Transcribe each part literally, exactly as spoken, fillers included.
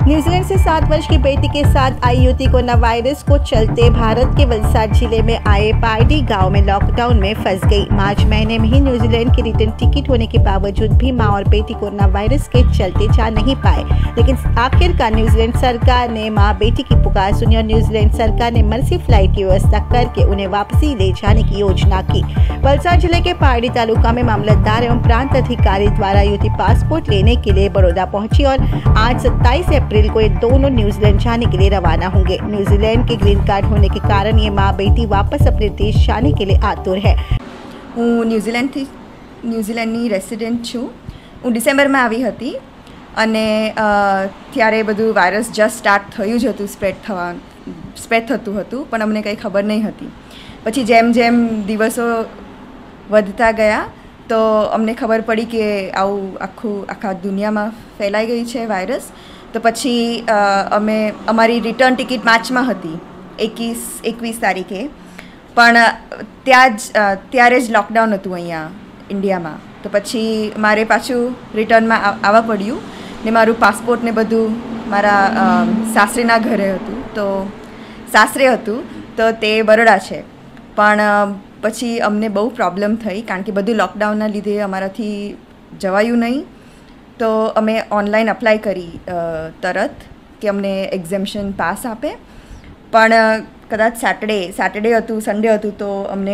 New Zealand से सात वर्ष की बेटी के साथ आई युवती कोरोना वायरस को चलते भारत के वलसाड जिले में आए पारडी गांव में लॉकडाउन में फंस गई। मार्च महीने में ही न्यूजीलैंड की रिटर्न टिकट होने के बावजूद भी मां और बेटी कोरोना वायरस के चलते जा नहीं पाए, लेकिन आखिरकार न्यूजीलैंड सरकार ने मां बेटी की पुकार सुनी और न्यूजीलैंड सरकार ने मर्सी फ्लाइट की व्यवस्था करके उन्हें वापसी ले जाने की योजना की। वलसाड जिले के पारडी तालुका में मामलतदार एवं प्रांत अधिकारी द्वारा युवती पासपोर्ट लेने के लिए बड़ौदा पहुंची और आज सत्ताईस अप्रैल को ये दोनों न्यूजीलैंड जाने के लिए रवाना होंगे। न्यूजीलैंड के ग्रीन कार्ड होने के कारण ये माँ बेटी वापस अपने देश जाने के लिए आतुर है। हूँ न्यूजीलैंड थी न्यूजीलैंडनी रेसिडेंट छूँ। हूँ डिसेम्बर में आई हती अने त्यारे बधु वायरस जस्ट स्टार्ट थयुं ज हतुं स्प्रेड थवा स्प्रेड थतुं हतुं पण अमने कंई खबर नहीं हती। पछी जेम जेम दिवसों वधता गया तो अमने खबर पड़ी कि आવું આખું આખા દુનિયામાં ફેલાઈ ગઈ છે વાયરસ। તો પછી અમે અમારી રિટર્ન ટિકિટ માર્ચમાં હતી એકવીસ એકવીસ તારીખે, પણ ત્યાં જ ત્યારે જ લોકડાઉન હતું અહીંયા ઇન્ડિયામાં। તો પછી મારે પાછું રિટર્નમાં આવવા પડ્યું ને મારું પાસપોર્ટ ને બધું મારા સાસરીના ઘરે હતું, તો સાસરે હતું તો તે બરોડા છે, પણ પછી અમને બહુ પ્રોબ્લેમ થઈ કારણ કે બધું લોકડાઉનના લીધે અમારાથી જવાયું નહીં। તો અમે ઓનલાઈન અપ્લાય કરી તરત કે અમને એક્ઝેમ્પશન પાસ આપે, પણ કદાચ સેટરડે સેટરડે હતું સન્ડે હતું તો અમને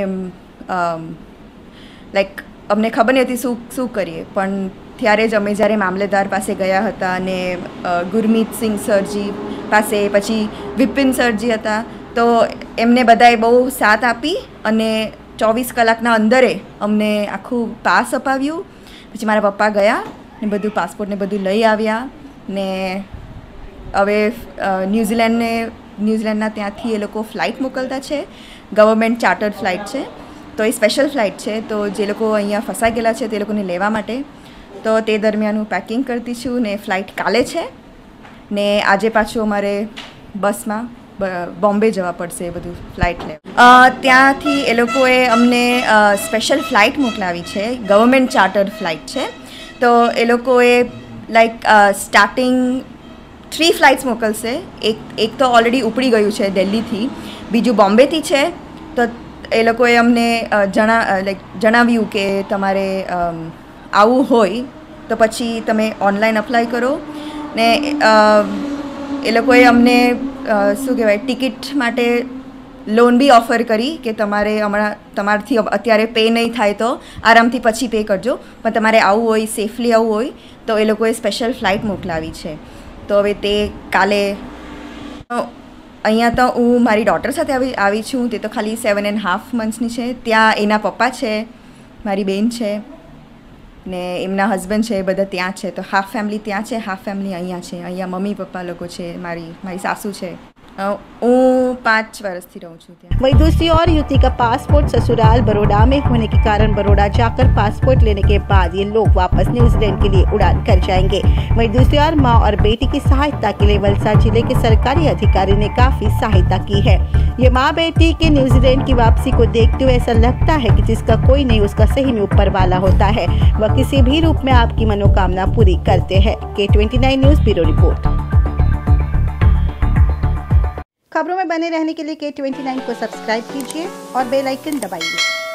લાઈક અમને ખબર નહીં હતી શું શું કરીએ। પણ ત્યારે જ અમે જ્યારે મામલેદાર પાસે ગયા હતા અને ગુરમીત સિંહ સરજી પાસે પછી વિપિન સરજી હતા, તો એમને બધાએ બહુ સાથ આપી અને ચોવીસ કલાકના અંદરે અમને આખું પાસ અપાવ્યું। પછી મારા પપ્પા ગયા ને બધું પાસપોર્ટ ને બધું લઈ આવ્યા ને હવે ન્યૂઝીલેન્ડને ન્યૂઝીલેન્ડના ત્યાંથી એ લોકો ફ્લાઇટ મોકલતા છે, ગવર્મેન્ટ ચાર્ટર્ડ ફ્લાઇટ છે, તો એ સ્પેશિયલ ફ્લાઇટ છે। તો જે લોકો અહીંયા ફસાઈ ગયેલા છે તે લોકોને લેવા માટે, તો તે દરમિયાન હું પેકિંગ કરતી છું ને ફ્લાઇટ કાલે છે ને આજે પાછું અમારે બસમાં બોમ્બે જવા પડશે બધું ફ્લાઇટ લે। ત્યાંથી એ લોકોએ અમને સ્પેશિયલ ફ્લાઇટ મોકલાવી છે, ગવર્મેન્ટ ચાર્ટર્ડ ફ્લાઇટ છે। તો એ લોકોએ લાઈક સ્ટાર્ટિંગ થ્રી ફ્લાઇટ્સ મોકલશે। એક એક તો ઓલરેડી ઉપડી ગયું છે દિલ્હીથી, બીજું બોમ્બેથી છે। તો એ લોકોએ અમને જણા લાઈક જણાવ્યું કે તમારે આવવું હોય તો પછી તમે ઓનલાઈન અપ્લાય કરો ને એ લોકોએ અમને શું કહેવાય ટિકિટ માટે લોન બી ઓફર કરી કે તમારે હમણાં તમારાથી અત્યારે પે નહીં થાય તો આરામથી પછી પે કરજો, પણ તમારે આવવું હોય સેફલી આવવું હોય તો એ લોકોએ સ્પેશિયલ ફ્લાઇટ મોકલાવી છે। તો હવે તે કાલે અહીંયા તો હું મારી ડોટર સાથે આવી આવી છું, તે તો ખાલી સેવન એન્ડ હાફ મંથ્સની છે। ત્યાં એના પપ્પા છે, મારી બેન છે ને એમના હસબન્ડ છે, બધા ત્યાં છે। તો હાફ ફેમિલી ત્યાં છે, હાફ ફેમિલી અહીંયા છે। અહીંયા મમ્મી પપ્પા લોકો છે, મારી મારી સાસू છે। હું पाँच वर्षથી રહું છું ત્યાં। वहीं दूसरी ओर युवती का पासपोर्ट ससुराल बड़ौदा में होने के कारण बड़ौदा जाकर पासपोर्ट लेने के बाद ये लोग वापस न्यूजीलैंड के लिए उड़ान कर जाएंगे। वहीं दूसरी ओर मां और बेटी की सहायता के लिए वलसाड जिले के सरकारी अधिकारी ने काफी सहायता की है। ये माँ बेटी के न्यूजीलैंड की वापसी को देखते हुए ऐसा लगता है कि जिसका कोई नहीं उसका सही में ऊपर वाला होता है, वह किसी भी रूप में आपकी मनोकामना पूरी करते हैं। के twenty nine news bureau report. खबरों में बने रहने के लिए के ट्वेंटी नाइन को सब्सक्राइब कीजिए और बेल आइकन दबाइए।